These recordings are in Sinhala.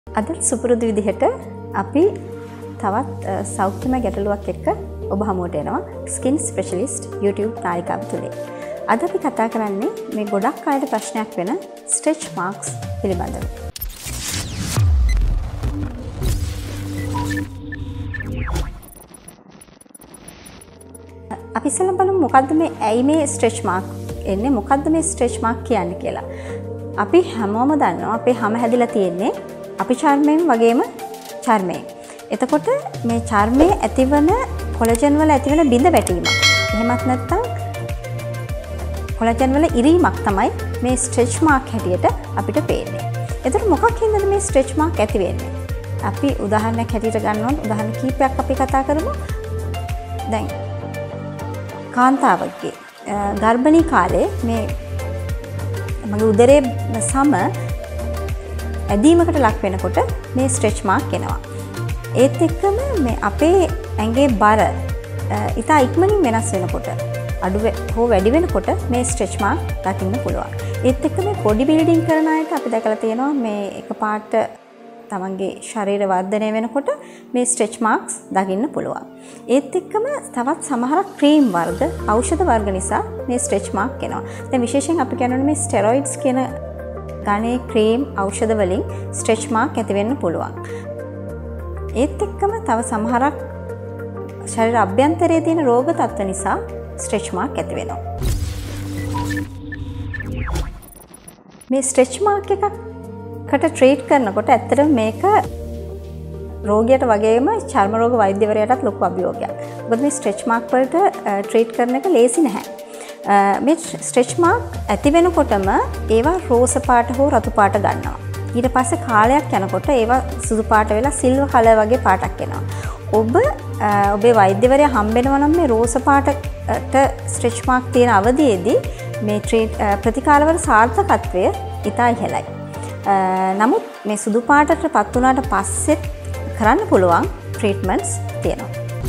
අද සුපුරුදු විදිහට අපි තවත් සෞඛ්‍යමය ගැටලුවක් එක්ක ඔබ හමුවට එනවා ස්කින් ස්පෙෂලිස්ට් YouTube නාලිකාව තුලින්. අද අපි කතා කරන්නේ මේ ගොඩක් අයට ප්‍රශ්නයක් වෙන ස්ට්‍රෙච් මාක්ස් පිළිබඳව. අපි ඉස්සෙල්ලා බලමු මොකද්ද මේ ඇයි මේ ස්ට්‍රෙච් මාක් එන්නේ, මොකද්ද මේ ස්ට්‍රෙච් මාක් කියන්නේ කියලා. අපි හැමෝම දන්නවා අපේ හැම හැදිලා තියෙන්නේ අපි චර්මයෙන් වගේම චර්මයෙන්. එතකොට මේ චර්මයේ ඇතිවන කොලජන් වල ඇතිවන බිඳ වැටීමක්. එහෙමත් නැත්නම් කොලජන් වල ඉරීමක් තමයි මේ ස්ට්‍රෙච් මාක් හැටියට අපිට පේන්නේ. එතකොට මොකක් හින්දාද මේ ස්ට්‍රෙච් මාක් ඇති වෙන්නේ? අපි උදාහරණයක් හැටියට ගන්නවා. උදාහරණ කීපයක් අපි කතා කරමු. දැන් කාන්තාවකගේ ගර්භණී කාලේ මේ මගේ උදරයේ සම ඇදීමකට ලක් වෙනකොට මේ ස්ට්‍රෙච් මාක් එනවා. ඒත් එක්කම මේ අපේ ඇඟේ බර ඉතා ඉක්මනින් වෙනස් වෙනකොට අඩු හෝ වැඩි වෙනකොට මේ ස්ට්‍රෙච් මාක් දකින්න පුළුවන්. ඒත් එක්ක මේ බොඩි බිල්ඩින් කරන අයට අපි දැකලා තියෙනවා මේ එකපාරට තමන්ගේ ශරීර වර්ධනය වෙනකොට මේ ස්ට්‍රෙච් මාක්ස් දකින්න පුළුවන්. ඒත් එක්කම තවත් සමහර ක්‍රීම් වර්ග, ඖෂධ වර්ග නිසා මේ ස්ට්‍රෙච් මාක් එනවා. දැන් විශේෂයෙන් අපි කියනවා මේ ස්ටෙරොයිඩ්ස් කියන ගණේ ක්‍රීම් ඖෂධ වලින් ස්ට්‍රෙච් මාක් ඇති වෙන්න පුළුවන්. ඒත් එක්කම තව සමහරක් ශරීර අභ්‍යන්තරයේ තියෙන රෝග තත්ත්ව නිසා ස්ට්‍රෙච් මාක් ඇති වෙනවා. මේ ස්ට්‍රෙච් මාක් එකකට ට්‍රීට් කරනකොට ඇත්තටම මේක රෝගියට වගේම චර්ම රෝග වෛද්‍යවරයාටත් ලොකු අභියෝගයක්. මොකද මේ ස්ට්‍රෙච් මාක් වලට ට්‍රීට් කරන එක ලේසි නැහැ. මේ ස්ට්‍රෙච් මාක් ඇති වෙනකොටම ඒවා රෝස පාට හෝ රතු පාට ගන්නවා. ඊට පස්සේ කාලයක් යනකොට ඒවා සුදු පාට වෙලා සිල්වර් කලර් වගේ පාටක් එනවා. ඔබේ වෛද්‍යවරයා හම්බෙනවා නම් මේ රෝස පාටට ස්ට්‍රෙච් මාක් තියෙන අවධියේදී මේ ප්‍රතිකාරවල සාර්ථකත්වය ඉතා ඉහළයි. නමුත් මේ සුදු පාටටපත් වුණාට පස්සෙත් කරන්න පුළුවන් ට්‍රීට්මන්ට්ස් තියෙනවා.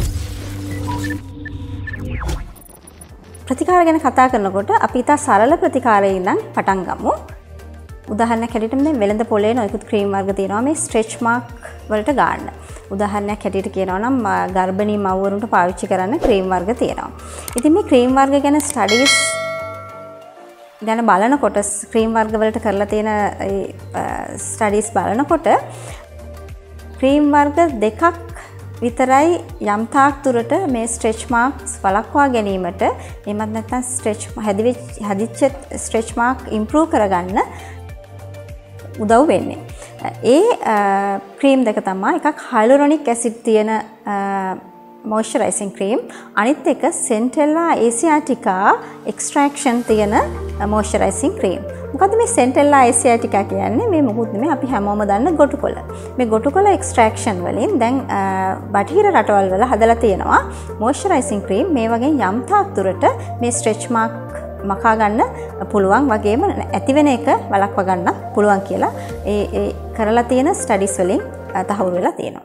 ප්‍රතිකාර ගැන කතා කරනකොට අපි ඉතා සරල ප්‍රතිකාරයෙන් ඉඳන් පටන් ගමු. උදාහරණයක් හැටියට මේ වෙළඳ පොලේ නොයෙකුත් ක්‍රීම් වර්ග තියෙනවා මේ ස්ට්‍රෙච් මාක් වලට ගන්න. උදාහරණයක් හැටියට කියනවා නම් ගර්භණී මව්වරුන්ට පාවිච්චි කරන්න ක්‍රීම් වර්ග තියෙනවා. ඉතින් මේ ක්‍රීම් වර්ග ගැන ස්ටඩීස් ගැන බලනකොට ක්‍රීම් වර්ග වලට කරලා තියෙන ස්ටඩීස් බලනකොට ක්‍රීම් වර්ග දෙකක් විතරයි යම් තාක් දුරට මේ ස්ට්‍රෙච් මාක්ස් වළක්වා ගැනීමට එහෙමත් නැත්නම් ස්ට්‍රෙච් හැදිච්ච ස්ට්‍රෙච් මාක් ඉම්ප්‍රූව් කරගන්න උදව් වෙන්නේ. ඒ ක්‍රීම් දෙක තමයි එකක් හයලුරොනික් ඇසිඩ් තියෙන මොයිස්චරයිසින් ක්‍රීම්, අනිත් එක සෙන්ටෙල්ලා ඒසියාටිකා එක්ස්ට්‍රැක්ෂන් තියෙන මොයිස්චරයිසින් ක්‍රීම්. මොකද මේ සෙන්ටෙල්ලා ඒසියාටිකා කියන්නේ මේ මොකුත් නෙමෙයි අපි හැමෝම දන්න ගොටුකොළ. මේ ගොටුකොළ එක්ස්ට්‍රැක්ෂන් වලින් දැන් බටහිර රටවල් වල හදලා තියෙනවා මොයිස්චරයිසින් ක්‍රීම් මේ වගේ යම් තාක් දුරට මේ ස්ට්‍රෙච් මාක් මකා ගන්න පුළුවන් වගේම ඇති වෙන එක වළක්වා ගන්න පුළුවන් කියලා ඒ කරලා තියෙන ස්ටඩීස් වලින් තහවුරු වෙලා තියෙනවා.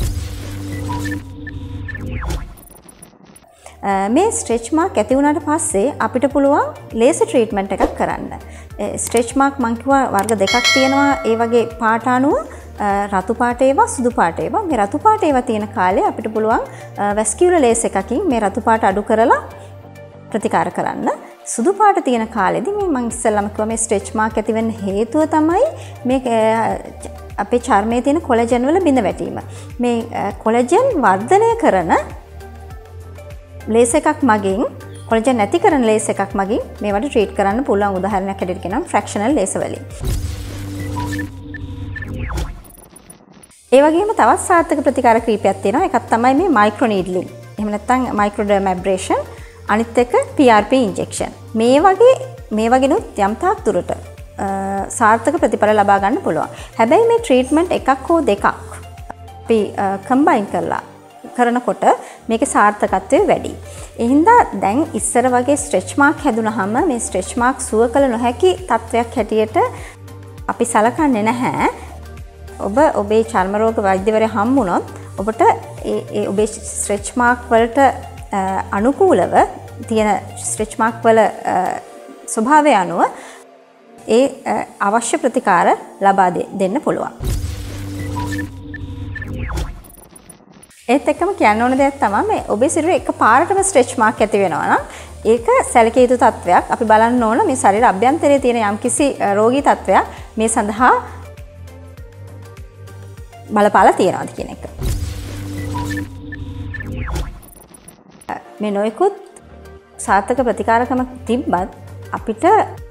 මේ ස්ට්‍රෙච් මාක් ඇති වුණාට පස්සේ අපිට පුළුවන් ලේසර් ට්‍රීට්මන්ට් එකක් කරන්න. ස්ට්‍රෙච් මාක් මං කිව්වා වර්ග දෙකක් තියෙනවා. ඒ වගේ පාට අණුව රතු පාට ඒවා සුදු පාට ඒවා. මේ රතු පාට ඒවා තියෙන කාලේ අපිට පුළුවන් වැස්කියුලර් ලේස් එකකින් මේ රතු පාට අඩු කරලා ප්‍රතිකාර කරන්න. සුදු පාට තියෙන කාලෙදී මේ මං ඉස්සෙල්ලාම කිව්වා මේ ස්ට්‍රෙච් මාක් ඇති වෙන්න හේතුව තමයි මේ අපේ චර්මයේ තියෙන කොලජන් වල බිඳ වැටීම. මේ කොලජන් වර්ධනය කරන ලේස් එකක් මගින් කොලජන් නැති කරන ලේස් එකක් මගින් මේවට ට්‍රීට් කරන්න පුළුවන්. උදාහරණයක් හැටියට කියනවා ෆ්‍රැක්ෂනල් ලේස වලින්. ඒ වගේම තවත් සාර්ථක ප්‍රතිකාර කීපයක් තියෙනවා. එකක් තමයි මේ මයික්‍රෝ නීඩ්ලින්. එහෙම නැත්නම් මයික්‍රෝඩර්මැබ්‍රේෂන්, අනිත් එක PRP ඉන්ජෙක්ෂන්. මේ වගේනුත් යම් තාක් දුරට සාර්ථක ප්‍රතිඵල ලබා ගන්න පුළුවන්. හැබැයි මේ ට්‍රීට්මන්ට් එකක් හෝ දෙකක් අපි කම්බයින් කරලා කරනකොට මේකේ සාර්ථකත්වය වැඩි. ඒ හින්දා දැන් ඉස්සර වගේ ස්ට්‍රෙච් මාක් හැදුනහම මේ ස්ට්‍රෙච් මාක් සුව කළ නොහැකි තත්වයක් හැටියට අපි සලකන්නේ නැහැ. ඔබ ඔබේ චර්ම රෝග වෛද්‍යවරයා හම්බුනොත් ඔබට ඒ ඔබේ ස්ට්‍රෙච් මාක් වලට අනුකූලව තියෙන ස්ට්‍රෙච් මාක් වල ස්වභාවය අනුව ඒ අවශ්‍ය ප්‍රතිකාර ලබා දෙන්න පුළුවන්. ඒත් එක්කම කියන්න ඕන දෙයක් තමයි මේ ඔබේ සිරුරේ එකපාරටම ස්ට්‍රෙච් මාක් ඇති වෙනවා නම් ඒක සැලකිය යුතු තත්වයක්. අපි බලන්න ඕන මේ ශරීර අභ්‍යන්තරයේ තියෙන යම්කිසි රෝගී තත්වයක් මේ සඳහා බලපාලා තියෙනවාද කියන එක. මේ නොයෙකුත් සාර්ථක ප්‍රතිකාරකම තිබ්බත් අපිට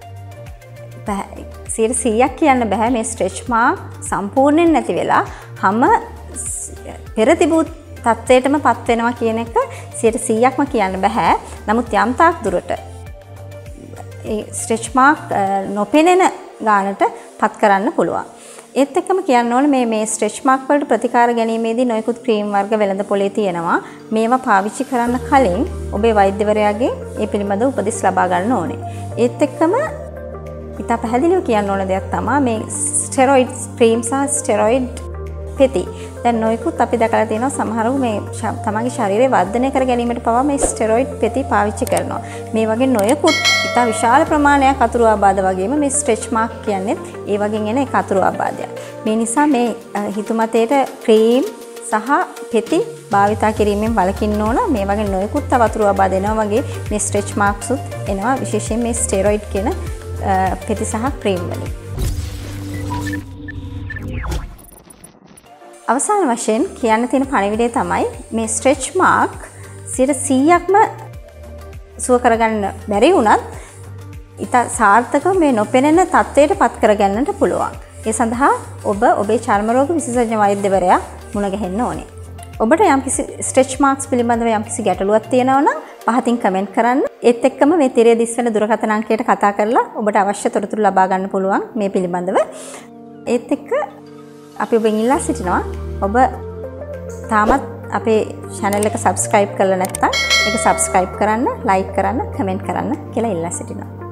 100ක් කියන්න බෑ මේ ස්ට්‍රෙච් මාක් සම්පූර්ණයෙන් නැති වෙලා හැම පෙර තිබූ තත්ත්වයටම පත් වෙනවා කියන එක 100%ක්ම කියන්න බෑ. නමුත් යම් තාක් දුරට ඒ ස්ට්‍රෙච් මාක් නොපෙනෙන ගානට පත් කරන්න පුළුවන්. ඒත් එක්කම කියන්න ඕනේ මේ ස්ට්‍රෙච් මාක් වලට ප්‍රතිකාර ගැනීමේදී නොයෙකුත් ක්‍රීම් වර්ග වෙළඳ පොලේ තියෙනවා. මේවා පාවිච්චි කරන්න කලින් ඔබේ වෛද්‍යවරයාගෙන් ඒ පිළිබඳව උපදෙස් ලබා ගන්න ඕනේ. ඒත් එක්කම ඉතා පැහැදිලිව කියන්න ඕන දෙයක් තමයි මේ ස්ටෙරොයිඩ් ක්‍රීම් සහ ස්ටෙරොයිඩ් පෙති. දැන් නොයෙකුත් අපි දැකලා තියෙනවා සමහරව මේ තමන්ගේ ශරීරය වර්ධනය කර ගැනීමට පවා මේ ස්ටෙරොයිඩ් පෙති පාවිච්චි කරනවා. මේ වගේ නොයෙකුත් ඉතා විශාල ප්‍රමාණයක් අතුරු ආබාධ වගේම මේ ස්ට්‍රෙච් මාක් කියන්නේ ඒ වගේ එන එක අතුරු ආබාධයක්. මේ නිසා මේ හිතුමතේට ක්‍රීම් සහ පෙති භාවිතා කිරීමෙන් වළකින්න ඕන. මේ වගේ නොයෙකුත් තව අතුරු ආබාධ එනවා වගේ මේ ස්ට්‍රෙච් මාක්ස්ුත් එනවා විශේෂයෙන් මේ ස්ටෙරොයිඩ් කියන පෙති සහ ක්‍රීම් වලින්. අවසාන වශයෙන් කියන්න තියෙන පණිවිඩය තමයි මේ ස්ට්‍රෙච් මාක් 100%ක්ම සුව කරගන්න බැරි වුණත් ඉතා සාර්ථකව මේ නොපෙනෙන තත්ත්වයට පත් කරගන්නට පුළුවන්. ඒ සඳහා ඔබ ඔබේ චර්ම රෝග විශේෂඥ වෛද්‍යවරයා මුණ ගැහෙන්න ඕනේ. ඔබට යම්කිසි ස්ට්‍රෙච් මාක්ස් පිළිබඳව යම්කිසි ගැටලුවක් තියෙනවා නම් පහතින් කමෙන්ට් කරන්න. ඒත් එක්කම මේ තිරයේ දිස්වෙන දුරකථන අංකයට කතා කරලා ඔබට අවශ්‍ය තොරතුරු ලබා ගන්න පුළුවන් මේ පිළිබඳව. ඒත් එක්ක අපි ඔබෙන් ඉල්ලා සිටිනවා ඔබ තාමත් අපේ channel එක subscribe කරලා නැත්නම් ඒක subscribe කරන්න, like කරන්න, comment කරන්න කියලා ඉල්ලා සිටිනවා.